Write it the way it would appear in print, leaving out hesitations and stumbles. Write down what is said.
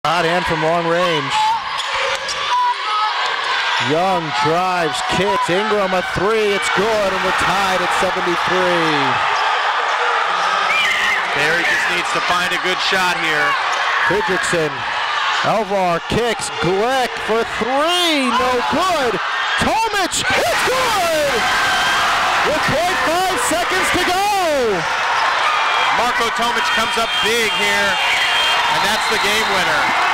Hot hand from long range. Young drives, kicks. Ingram a three. It's good, and we're tied at 73. Barry just needs to find a good shot here. Fridrickson. Elvar kicks. Glick for three. No good. Tomic. It's good! With 0.5 seconds to go. Marko Tomic comes up big here, and that's the game winner.